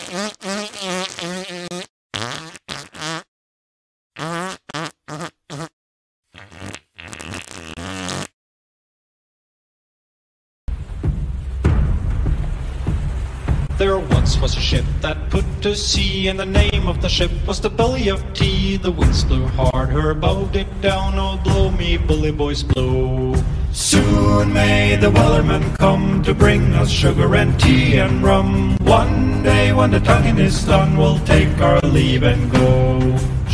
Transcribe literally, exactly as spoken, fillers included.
There once was a ship that put to sea, and the name of the ship was the Belly of Tea. The winds blew hard, her bow dipped down, oh blow me bully boys blow. Soon may the wellerman come to bring us sugar and tea and rum. One day when the tonguing is done, we'll take our leave and go.